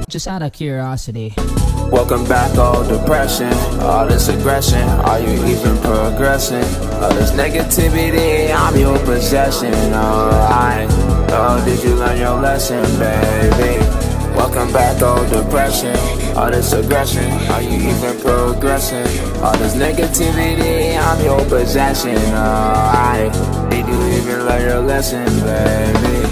Just out of curiosity. Welcome back, all depression, all this aggression. Are you even progressing? All this negativity, I'm your possession. Oh, did you learn your lesson, baby? Welcome back, all depression, all this aggression. Are you even progressing? All this negativity, I'm your possession. Did you even learn your lesson, baby?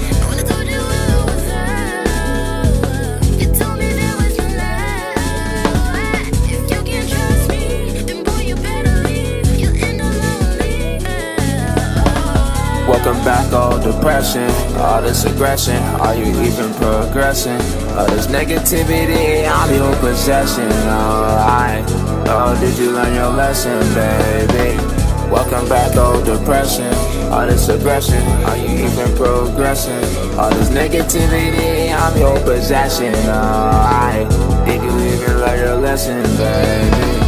Welcome back, all depression, all this aggression. Are you even progressing? All this negativity, I'm your possession. Oh, did you learn your lesson, baby? Welcome back, all depression, all this aggression. Are you even progressing? All this negativity, I'm your possession. Did you even learn your lesson, baby?